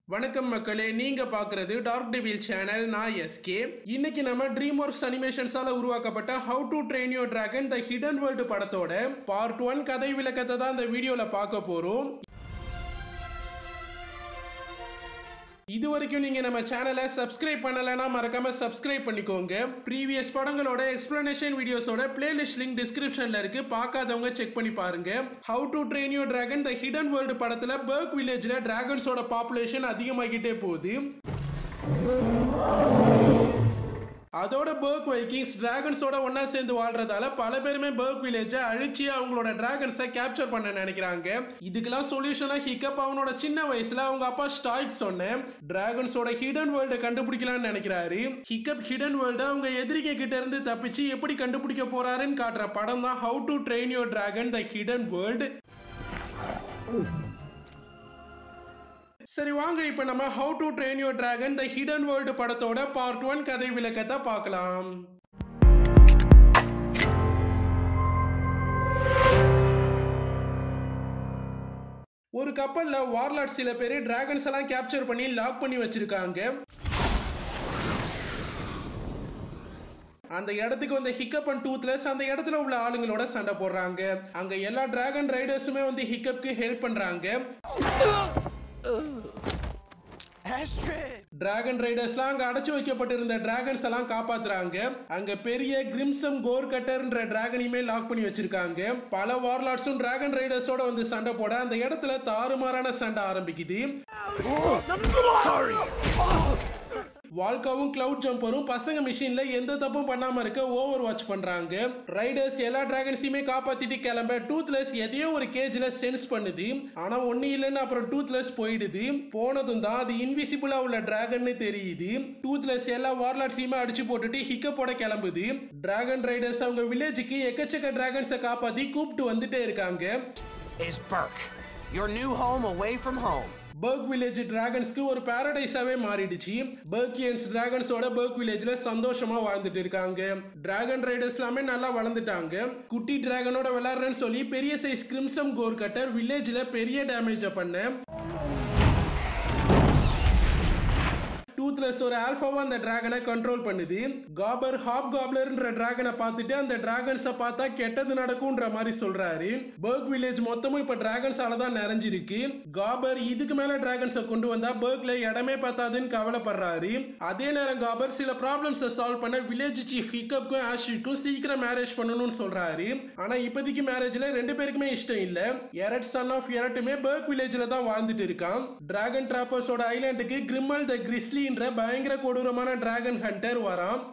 வணக்கம் மக்களே, நீங்க பாக்குறது டார்க் டெவில் சேனல். நான் எஸ்கே. இன்னைக்கு நம்ம ட்ரீம்வொர்க்ஸ் அனிமேஷன்ஸால உருவாக்கப்பட்ட how to train your dragon the hidden world படத்தோட பார்ட் 1 கதை விளக்கத்தை தான் இந்த வீடியோல பார்க்க போறோம். இது வரைக்கும் நீங்க நம்ம சேனலை சப்ஸ்கிரைப் பண்ணலனா மறக்காம சப்ஸ்கிரைப் பண்ணிக்கோங்க. ப்ரீவியஸ் படங்களோட எக்ஸ்பிளனேஷன் வீடியோஸோட பிளேலிஸ்ட் லிங்க் டிஸ்கிரிப்ஷன்ல இருக்கு, பார்க்காதவங்க செக் பண்ணி பாருங்க. How to train your dragon the hidden world படத்துல பர்க் வில்லேஜ்ல டிராகன்ஸோட பாப்புலேஷன் அதிகமாகிட்டே போகுது. அதோட பர்க் வைக்கிங்ஸ் டிராகன்ஸோட ஒன்னா சேர்ந்து வாழ்றதால பல பேருமே பர்க் வில்லேஜை அழிச்சு அவங்களோட டிராகன்ஸை கேப்சர் பண்ண நினைக்கிறாங்க. இதுக்கெல்லாம் சொல்யூஷனா ஹிக்கப் அவனோட சின்ன வயசுல அவங்க அப்பா ஸ்டாய்க் சொன்ன டிராகன்ஸோட ஹிடன் வேர்ல்டை கண்டுபிடிக்கலாம்னு நினைக்கிறாரு. ஹிக்கப் ஹிடன் வேர்ல்டை அவங்க எதிரிங்க கிட்ட இருந்து தப்பிச்சு எப்படி கண்டுபிடிக்க போறாருன்னு காட்டுற படம் தான் how to train your dragon the hidden world. சரி வாங்க, இப்ப நம்ம how to train your dragon the hidden world படத்தோட பார்ட் 1 கதை விளக்கத்தை பார்க்கலாம். ஒரு கப்பல்ல வார்லார்ட் சில பேர் டிராகன்ஸ் எல்லாம் கேப்சர் பண்ணி லாக் பண்ணி வச்சிருக்காங்க. அந்த இடத்துக்கு வந்த ஹிக்கப் அண்ட் டூத்லெஸ் அந்த இடத்துல உள்ள ஆளுங்களோட சண்டை போடுறாங்க. அங்க எல்லா டிராகன் ரைடர்ஸுமே வந்து ஹிக்கப்க்கு ஹெல்ப் பண்றாங்க. டிராகன் ரைடர்ஸ்லாம் அங்க அடைச்சு வைக்கப்பட்டிருந்த டிராகன்ஸ் எல்லாம் காப்பாத்துறாங்க. அங்க பெரிய கிரிம்சம் கோர் கட்டர்ன்ற டிராகனையுமே லாக் பண்ணி வச்சிருக்காங்க. பல வார்லார்ட்ஸும் டிராகன் ரைடர்ஸோட வந்து சண்டை போட அந்த இடத்துல தாறுமாறான சண்டை ஆரம்பிக்குது. வால்காவும் கிளவுட் ஜம்பரும் பசங்க மிஷின்ல எந்த தப்பும் பண்ணாம இருக்க ஓவர் வாட்ச் பண்றாங்க. ரைடர்ஸ் எல்லா டிராகன்ஸையுமே காப்பாத்திட்டு கிளம்ப டூத்லெஸ் எதையோ ஒரு கேஜ்ல சென்ஸ் பண்ணுது. ஆனா ஒண்ணு இல்லைன்னு அப்புறம் டூத்லெஸ் போயிடுது. போனதும் தான் அது இன்விசிபிளா உள்ள டிராகன்னு தெரியுது. டூத்லெஸ் எல்லா வார்லார்ட்ஸையுமே அடிச்சு போட்டுட்டு ஹிக்கப்போட கிளம்புது. டிராகன் ரைடர்ஸ் அவங்க வில்லேஜுக்கு எக்கச்சக்க டிராகன்ஸை காப்பாத்தி கூப்பிட்டு வந்துட்டே இருக்காங்க. பர்க் வில்லேஜ் டிராகன்ஸ்க்கு ஒரு பாரடைஸாவே மாறிடுச்சு. பர்கியன்ஸ் டிராகன்ஸோட பர்க் வில்லேஜ்ல சந்தோஷமா வாழ்ந்துட்டு இருக்காங்க. டிராகன் ரைடர்ஸ் எல்லாமே நல்லா வளர்ந்துட்டாங்க. குட்டி டிராகனோட விளையாடுறேன்னு சொல்லி பெரிய சைஸ் கிரிம்சம் கோர் கட்டர் வில்லேஜ்ல பெரிய டேமேஜ் பண்ண டூத்லெஸ் ஒரு ஆல்பாவா அந்த டிராகனை கண்ட்ரோல் பண்ணுது. காபர் ஹாப் காப்லர்ன்ற டிராகனை பார்த்துட்டு அந்த டிராகன்ஸை பார்த்தா கெட்டது நடக்கும்ன்ற மாதிரி சொல்றாரு. பர்க் வில்லேஜ் மொத்தமும் இப்ப டிராகன்ஸால தான் நிறைஞ்சிருக்கு. காபர் இதுக்கு மேல டிராகன்ஸை கொண்டு வந்தா பர்க்ல இடமே பார்த்தாதுன்னு கவலைப்படுறாரு. அதே நேரம் காபர் சில ப்ராப்ளம்ஸை சால்வ் பண்ண வில்லேஜ் சீஃப் ஹிக்கப்க்கும் ஆஷிக்கும் சீக்கிரம் மேரேஜ் பண்ணணும்னு சொல்றாரு. ஆனா இப்போதைக்கு மேரேஜ்ல ரெண்டு பேருக்குமே இஷ்டம் இல்ல. எரட் சன் ஆஃப் எரட்டுமே பர்க் வில்லேஜ்ல தான் வாழ்ந்துட்டு இருக்கான். டிராகன் டிராப்பர்ஸோட ஐலாண்டுக்கு கிரிம்மெல் தி கிரிஸ்லி பயங்கர கொடூரமான டிராகன் ஹண்டர் வரான்.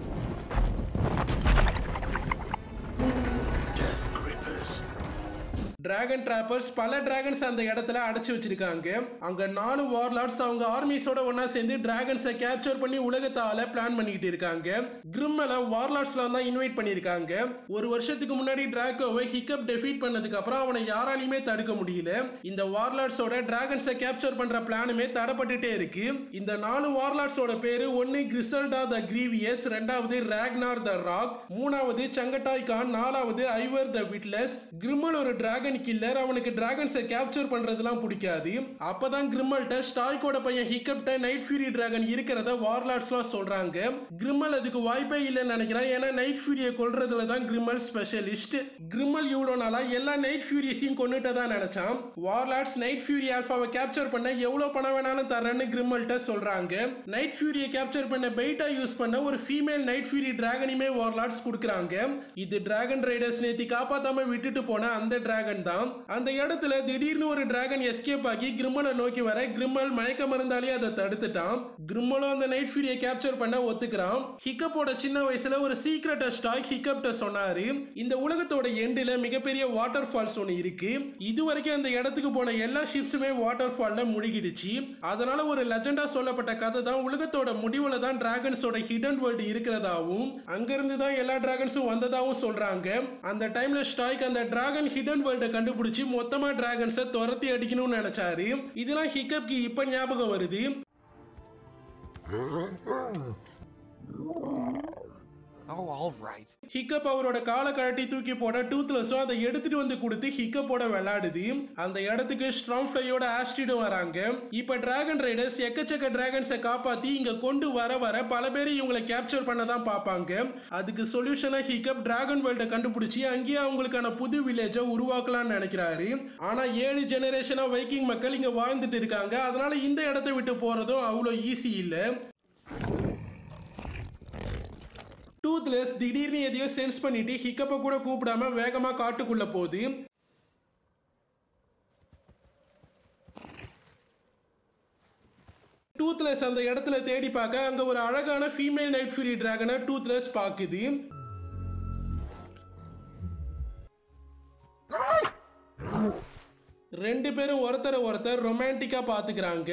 டிராகன் டிராப்பர்ஸ் பல டிராகன்ஸ் அந்த இடத்துல அடைச்சு வச்சிருக்காங்க. அங்க 4 வார்லார்ட்ஸ் அவங்க ஆர்மிஸோட ஒன்னா சேர்ந்து டிராகன்ஸை கேப்சர் பண்ணி உலகத்தால பிளான் பண்ணிக்கிட்டு இருக்காங்க. கிரிம்மெல வார்லார்ட்ஸ்லாம் தான் இன்வைட் பண்ணிருக்காங்க. ஒரு வருஷத்துக்கு முன்னாடி டிராகோவை ஹிக்கப் டெஃபீட் பண்ணதுக்கு அப்புறம் அவனை யாராலையுமே தடுக்க முடியல. இந்த வார்லார்ட்ஸோட டிராகன்ஸை கேப்சர் பண்ற பிளானுமே தடப்பட்டுட்டே இருக்கு. இந்த 4 வார்லார்ட்ஸோட பேரு ஒன்னு கிரிசல்டா தி கிரீவியஸ், ரெண்டாவது ராக்னார் தி ராக், மூணாவது சங்கட்டாய் கான், நாலாவது ஐவர் தி விட்லெஸ். கிரிம்மெல் ஒரு டிராகன் கில்லர். அவனுக்கு டிராகன்ஸை கேப்சர் பண்றதெல்லாம் பிடிக்காது. அப்பதான் கிரிம்மெல்ட்ட ஸ்டாய்க்கோட பையன் ஹிக்கப்ட்ட நைட் ஃபியூரி டிராகன் இருக்கிறத வார்லார்ட்ஸ்லாம் சொல்றாங்க. கிரிம்மெல் அதுக்கு வாய்ப்பே இல்லைன்னு நினைக்கிறான். ஏன்னா நைட் ஃபியூரியை கொல்றதுல தான் கிரிம்மெல் ஸ்பெஷலிஸ்ட். கிரிம்மெல் இவ்வளவு நாளா எல்லா நைட் ஃபியூரிஸையும் கொன்னுட்டதா நினைச்சான். வார்லார்ட்ஸ் நைட் ஃபியூரி ஆல்பாவை கேப்சர் பண்ண எவ்வளவு பணம் வேணாலும் தரேன்னு கிரிம்மெல்ட்ட சொல்றாங்க. நைட் ஃபியூரியை கேப்சர் பண்ண பெயிட்டா யூஸ் பண்ண ஒரு ஃபீமேல் நைட் ஃபியூரி டிராகனையுமே வார்லார்ட்ஸ் கொடுக்குறாங்க. இது டிராகன் ரைடர்ஸ் நேத்தி காப்பாத்தாம விட்டுட்டு போன அந்த டிராகன் தான். அந்த இடத்துல திடீர்னு ஒரு டிராகன் எஸ்கேப் ஆகி கிரிம்மெலை நோக்கி வர கிரிம்மெல் மயக்க மருந்தாலே அதை தடுத்துட்டான். கிரிம்மெலும் அந்த நைட் ஃபியூரியை கேப்சர் பண்ண ஒத்துக்கிறான். ஹிக்கப்போட சின்ன வயசுல ஒரு சீக்ரெட் ஸ்டாக் ஹிக்கப்ட்ட சொன்னாரு. இந்த உலகத்தோட எண்டில மிகப்பெரிய வாட்டர் ஃபால்ஸ் ஒன்று இருக்கு. இதுவரைக்கும் அந்த இடத்துக்கு போன எல்லா ஷிப்ஸுமே வாட்டர் ஃபால்ல முழுகிடுச்சு. அதனால ஒரு லெஜெண்டா சொல்லப்பட்ட கதை தான் உலகத்தோட முடிவுல தான் டிராகன்ஸோட ஹிடன் வேர்ல்ட் இருக்கிறதாவும் அங்கிருந்து தான் எல்லா டிராகன்ஸும் வந்ததாவும் சொல்றாங்க. அந்த டைம்ல ஸ்டாய்க் அந்த டிராகன் ஹிடன் வேர்ல்ட கண்டுபிடிச்சு மொத்தமா டிராகன்ஸை துரத்தி அடிக்கணும்னு நினைச்சாரு. இதெல்லாம் ஹிக்கப்க்கு இப்ப ஞாபகம் வருது. Oh, all right. ஹிக்கப் அவரோட காலை கழட்டி தூக்கி போட டூத்லெஸும் அதை எடுத்துட்டு வந்து கொடுத்து ஹிக்கப்போட விளையாடுது. அந்த இடத்துக்கு ஸ்ட்ராங்ஃப்ளையோட ஆஸ்ட்ரிடும் வராங்க. இப்ப டிராகன் ரைடர்ஸ் எக்கச்சக்க டிராகன்ஸை காப்பாத்தி இங்க கொண்டு வர பல பேர் இவங்களை கேப்சர் பண்ண தான் பார்ப்பாங்க. அதுக்கு சொல்யூஷனா ஹிக்கப் டிராகன் வேர்ல்டை கண்டுபிடிச்சி அங்கேயே அவங்களுக்கான புது வில்லேஜை உருவாக்கலாம்னு நினைக்கிறாரு. ஆனா 7 ஜெனரேஷனா வைக்கிங் மக்கள் இங்க வாழ்ந்துட்டு இருக்காங்க. அதனால இந்த இடத்தை விட்டு போறதும் அவ்வளோ ஈஸி இல்ல. டூத்லெஸ் திடீர்னு எதையோ சென்ஸ் பண்ணிட்டு ஹிக்கப்பை கூட கூப்பிடாம வேகமா காட்டுக்குள்ள போகுது. டூத்லெஸ் அந்த இடத்துல தேடி பார்க்க அங்க ஒரு அழகான ஃபீமேல் நைட் ஃபியூரி டிராகனை டூத்லெஸ் பாக்குது. ரெண்டு பேரும் ஒருத்தர் ரொமான்டிக்கா பாத்துக்கிறாங்க.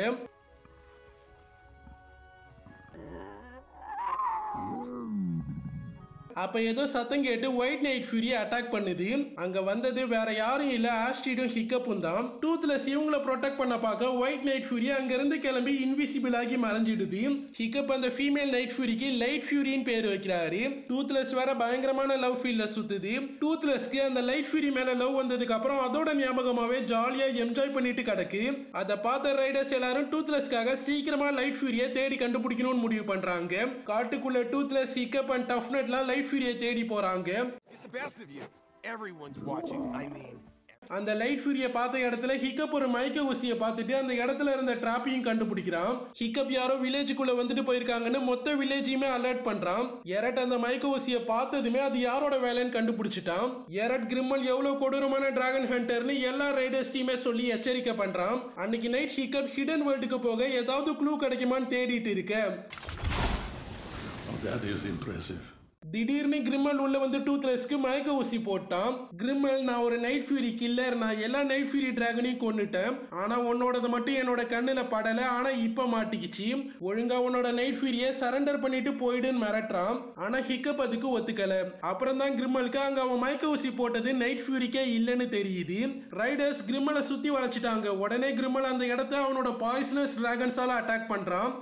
அப்ப ஏதோ சத்தம் கேட்டு ஒயிட் நைட் ஃபியூரி அட்டாக் பண்ணுது. அங்க வந்தது வேற யாரும் இல்ல, ஆஸ்ட்ரிடும் ஹிக்கப்பும் தான். டூத்லெஸ் இவங்களை ப்ரொடெக்ட் பண்ண பார்க்க ஒயிட் நைட் ஃபியூரி அங்க இருந்து கிளம்பி இன்விசிபிள் ஆகி மறைஞ்சிடுது. ஹிக்கப் அந்த ஃபீமேல் நைட் ஃபியூரிக்கு லைட் ஃபியூரின்னு பேர் வைக்கிறாரு. டூத்லெஸ் வேற பயங்கரமான லவ் ஃபீல்ல சுத்துது. டூத்லெஸ்க்கு அந்த லைட் ஃபியூரி மேல லவ் வந்ததுக்கு அப்புறம் அதோட ஞாபகமாவே ஜாலியா என்ஜாய் பண்ணிட்டு கிடக்கு. அதை பார்த்த ரைடர்ஸ் எல்லாரும் டூத்லெஸ்க்காக சீக்கிரமா லைட் ஃபியூரியை தேடி கண்டுபிடிக்கணும்னு முடிவு பண்றாங்க. காட்டுக்குள்ள டூத்லெஸ், ஹிக்கப் அண்ட் டஃப்னெட்லாம் லைட் ஃபியூரியை தேடி போறாங்க. அந்த லைட் ஃபியூரியை பார்த்த இடத்துல ஹிக்கப் ஒரு மயக்க ஊசியை பார்த்துட்டு அந்த இடத்துல இருந்த டிராப்பையும் கண்டுபிடிக்கிறான். ஹிக்கப் யாரோ வில்லேஜுக்குள்ள வந்துட்டு போயிருக்காங்கன்னு மொத்த வில்லேஜையுமே அலர்ட் பண்றான். எரட் அந்த மயக்க ஊசியை பார்த்ததுமே அது யாரோட வேலைன்னு கண்டுபிடிச்சிட்டான். எரட் கிரிம்மல் எவ்வளவு கொடூரமான டிராகன் ஹண்டர்னு எல்லா ரைடர்ஸ் டீமே சொல்லி எச்சரிக்கை பண்றான். அன்னைக்கு நைட் ஹிக்கப் ஹிடன் வேர்ல்டுக்கு போக ஏதாவது க்ளூ கிடைக்குமான்னு தேடிட்டு இருக்க திடீர்னு கிரிம்மல் உள்ள வந்து டூத்லெஸ்க்கு மயக்க ஊசி போட்டான். கிரிம்மல், நான் ஒரு நைட் ஃபியூரி கில்லர், நான் எல்லா நைட் ஃபியூரி டிராகனையும் கொன்னுட்டேன். ஆனா உன்னோடது மட்டும் என்னோட கண்ணுல படல, ஆனா இப்ப மாட்டிக்கிச்சு. ஒழுங்கா உன்னோட நைட் ஃபியூரியை சரண்டர் பண்ணிட்டு போயிடுன்னு மிரட்டுறான். ஆனா ஹிக்கப் அதுக்கு ஒத்துக்கல. அப்புறம் தான் கிரிம்மலுக்கு அங்க அவன் மயக்க ஊசி போட்டது நைட் ஃபியூரிக்கே இல்லைன்னு தெரியுது. ரைடர்ஸ் கிரிம்மலை சுத்தி வளைச்சிட்டாங்க. உடனே கிரிம்மல் அந்த இடத்த அவனோட பாய்சனஸ் டிராகன்ஸால அட்டாக் பண்றான்.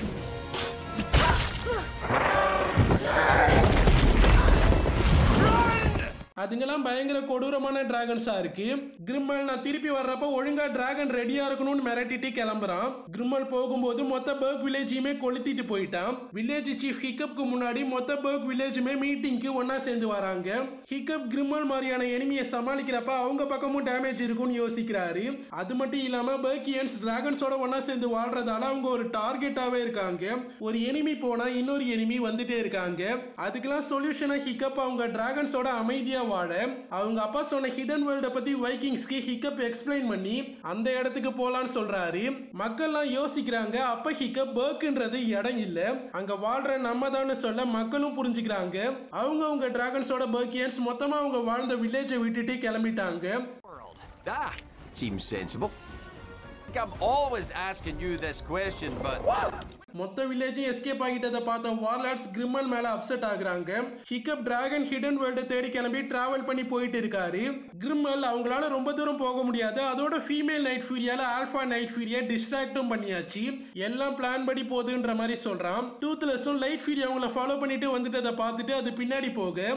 அதுங்கெல்லாம் பயங்கர கொடூரமான டிராகன்ஸா இருக்கு. கிரிம்மல், நான் திருப்பி வர்றப்ப ஒழுங்கா டிராகன் ரெடியா இருக்கணும்னு மிரட்டிட்டு கிளம்புறான். கிரிம்மல் போகும்போது மொத்த பர்க் வில்லேஜையுமே கொளுத்திட்டு போயிட்டான். வில்லேஜ் சீஃப் ஹிக்கப்க்கு முன்னாடி மொத்த பர்க் வில்லேஜுமே மீட்டிங்க்கு ஒன்னா சேர்ந்து வராங்க. ஹிக்கப் கிரிம்மல் மாதிரியான எனிமியை சமாளிக்கிறப்ப அவங்க பக்கமும் டேமேஜ் இருக்கும்னு யோசிக்கிறாரு. அது மட்டும் இல்லாம பர்கியன்ஸ் டிராகன்ஸோட ஒன்னா சேர்ந்து வாழ்றதால அவங்க ஒரு டார்கெட்டாவே இருக்காங்க. ஒரு எனிமி போனா இன்னொரு எனிமி வந்துட்டே இருக்காங்க. அதுக்கெல்லாம் சொல்யூஷனா ஹிக்கப் அவங்க டிராகன்ஸோட அமைதியா வாழ அவங்க அப்பா சொன்ன ஹிடன் வேர்ல்ட பத்தி வைக்கிங்ஸ்க்கு ஹிக்கப் எக்ஸ்பிளைன் பண்ணி அந்த இடத்துக்கு போலான்னு சொல்றாரு. மக்கள்லாம் யோசிக்கிறாங்க. அப்ப ஹிக்கப் பர்க்ன்றது இடம் இல்ல, அங்க வாழ்ற நம்ம தான் சொல்ல மக்களும் புரிஞ்சுக்கிறாங்க. அவங்க டிராகன்ஸோட பர்கியன்ஸ் மொத்தமா அவங்க வாழ்ந்த வில்லேஜை விட்டுட்டு கிளம்பிட்டாங்க. Seems sensible. I'm always asking you this question, but மொத்த வில்லேஜும் எஸ்கேப் ஆகிட்டதை பார்த்த வார்லார்ட்ஸ் கிரிம்மல் மேல அப்செட் ஆகுறாங்க. ஹிக்கப் டிராகன் ஹிடன் வேர்ல்ட தேடி கிளம்பி டிராவல் பண்ணி போயிட்டு இருக்காரு. கிரிம்மல் அவங்களால ரொம்ப தூரம் போக முடியாது. அதோட ஃபீமேல் நைட் ஃபியூரியால ஆல்பா நைட் ஃபியூரியை டிஸ்ட்ராக்டும் பண்ணியாச்சு. எல்லாம் பிளான் படி போகுதுன்ற மாதிரி சொல்றான். டூத்லெஸும் லைட் ஃபியூரி அவங்கள ஃபாலோ பண்ணிட்டு வந்துட்டதை பார்த்துட்டு அது பின்னாடி போக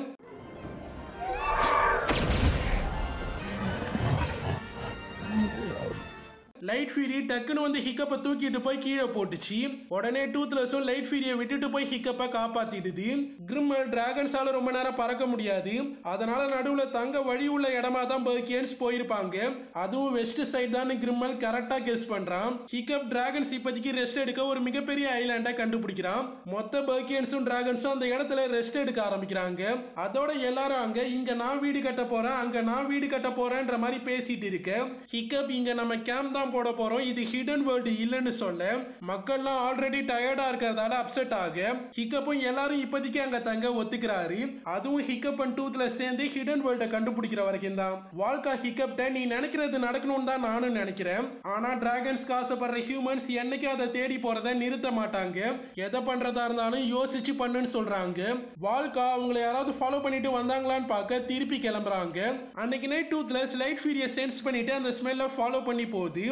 லைட் ஃபியூரி டக்குன்னு வந்து ஹிக்கப்பை தூக்கிட்டு போய் கீழே போட்டுச்சு. உடனே டூத்லெஸும் லைட் ஃபியூரியை விட்டுட்டு போய் ஹிக்கப்பை காப்பாத்திடுது. கிரிம்மல் டிராகன்ஸால ரொம்ப நேரம் பறக்க முடியாது. அதனால நடுவுல தங்க வழி உள்ள இடமா தான் பர்கியன்ஸ் போயிருப்பாங்க. அதுவும் வெஸ்ட் சைடு தான் கிரிம்மல் கரெக்டா கெஸ் பண்றான். ஹிக்கப் டிராகன்ஸ் இப்போதைக்கு ரெஸ்ட் எடுக்க ஒரு மிகப்பெரிய ஐலாண்டை கண்டுபிடிக்கிறான். மொத்த பர்கியன்ஸும் டிராகன்ஸும் அந்த இடத்துல ரெஸ்ட் எடுக்க ஆரம்பிக்கிறாங்க. அதோட எல்லாரும் அங்க இங்க நான் வீடு கட்ட போறேன், அங்க நான் வீடு கட்ட போறேன்ற மாதிரி பேசிட்டு இருக்க ஹிக்கப், இங்க நம்ம கேம்ப் தான் போட போறோம், இது ஹிடன் வேர்ல்டு இல்லன்னு சொல்ல மக்கள்லாம் ஆல்ரெடி டயர்டா இருக்கிறதால அப்செட் ஆக ஹிக்கப்பும் எல்லாரும் இப்போதைக்கு அங்க தங்க ஒத்துக்கிறாரு. அதுவும் ஹிக்கப் அண்ட் டூத்லெஸ் சேர்ந்து ஹிடன் வேர்ல்ட கண்டுபிடிக்கிற வரைக்கும் தான். வாழ்க்கை ஹிக்கப்ட நீ நினைக்கிறது நடக்கணும்னு தான் நானும் நினைக்கிறேன். ஆனா டிராகன்ஸ் ஆசைப்படுற ஹியூமன்ஸ் என்னைக்கு அதை தேடி போறதை நிறுத்த மாட்டாங்க. எதை பண்றதா இருந்தாலும் யோசிச்சு பண்ணுன்னு சொல்றாங்க. வாழ்க்கை அவங்களை யாராவது ஃபாலோ பண்ணிட்டு வந்தாங்களான்னு பார்க்க திருப்பி கிளம்புறாங்க. அன்னைக்கு நைட் டூத்லெஸ் லைட் ஃபியூரியை சென்ஸ் பண்ணிட்டு அந்த ஸ்மெல்ல ஃபாலோ பண்ணி போகுது.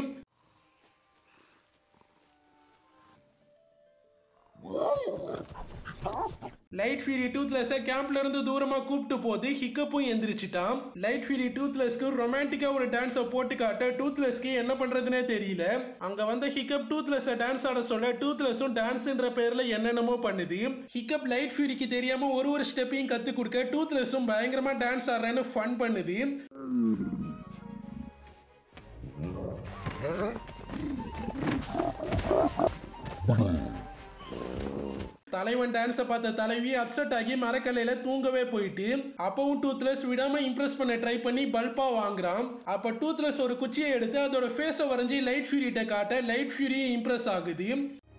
லைட் ஃபியூரி டூத்லெஸ் கேம்ப்ல இருந்து தூரமா கூப்பிட்டு போது ஹிக்கப்பும் எந்திரிச்சிட்டான். லைட் ஃபியூரி டூத்லெஸ்க்கு ரொமான்டிக்கா ஒரு டான்ஸை போட்டு காட்ட டூத்லெஸ்க்கு என்ன பண்றதுனே தெரியல. அங்க வந்த ஹிக்கப் டூத்லெஸ் டான்ஸ் ஆட சொல்ல டூத்லெஸும் டான்ஸ்ன்ற பேர்ல என்னென்னமோ பண்ணுது. ஹிக்கப் லைட் ஃபியூரிக்கு தெரியாம ஒரு ஸ்டெப்பையும் கத்து கொடுக்க டூத்லெஸும் பயங்கரமா டான்ஸ் ஆடுறேன்னு ஃபன் பண்ணுது. தலைவன் டான்ஸை பார்த்த தலைவி அப்செட் ஆகி மரக்கல்லையில தூங்கவே போயிட்டு அப்பவும் டூத்லெஸ் விடாம இம்ப்ரெஸ் பண்ண ட்ரை பண்ணி பல்பா வாங்குறான். அப்ப டூத்லெஸ் ஒரு குச்சியை எடுத்து அதோட ஃபேஸை வரைஞ்சி லைட் ஃபியூரிட்ட காட்ட லைட் ஃபியூரி இம்ப்ரெஸ் ஆகுது.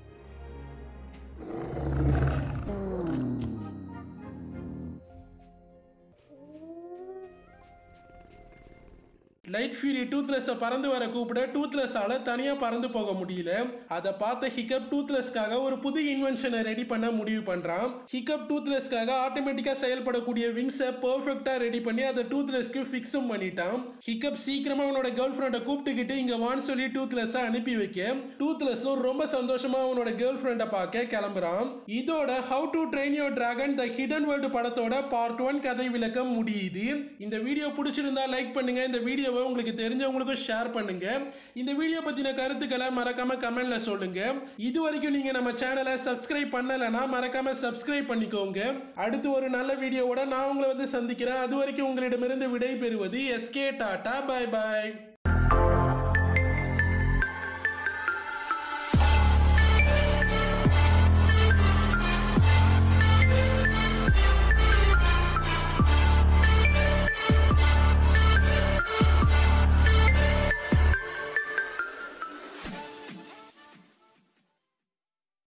லைட் ஃபியூரி டூத்லெஸ்ஸை பறந்து வர கூப்பிட டூத்லெஸ்ஸால தனியா பறந்து போக முடியல. அதை பார்த்த ஹிக்கப் டூத்லெஸ்க்காக ஒரு புது இன்வென்ஷனை ரெடி பண்ண முடிவு பண்றான். ஹிக்கப் டூத்லெஸ்க்காக ஆட்டோமேட்டிக்கா செயல்படக்கூடிய விங்ஸை பெர்ஃபெக்ட்டா ரெடி பண்ணி அதை டூத்லெஸ்க்கு ஃபிக்ஸும் பண்ணிட்டான். ஹிக்கப் சீக்கிரமா அவனோட கேர்ள் ஃப்ரெண்டை கூப்பிட்டுக்கிட்டு இங்க வான்னு சொல்லி டூத்லெஸ்ஸை அனுப்பி வைக்க டூத்லெஸ்ஸும் ரொம்ப சந்தோஷமா அவனோட கேர்ள் ஃப்ரெண்டை பார்க்க கிளம்புறான். இதோட how to train your dragon the hidden world படத்தோட பார்ட் 1 கதை விளக்கம் முடியுது. இந்த வீடியோ பிடிச்சிருந்தா லைக் பண்ணுங்க. இந்த வீடியோவை உங்களுக்கு தெரிஞ்சவங்களுக்கும் ஷேர் பண்ணுங்க. இந்த வீடியோ பத்தின கருத்துக்களை மறக்காம கமெண்ட்ல சொல்லுங்க. இது வரைக்கும் நீங்க நம்ம சேனலை சப்ஸ்கிரைப் பண்ணலனா மறக்காம சப்ஸ்கிரைப் பண்ணிக்கோங்க. அடுத்து ஒரு நல்ல வீடியோவோட நான் உங்களை வந்து சந்திக்கிறேன். அது வரைக்கும் உங்களிடமிருந்து விடை பெறுவது SK டாடா. By by.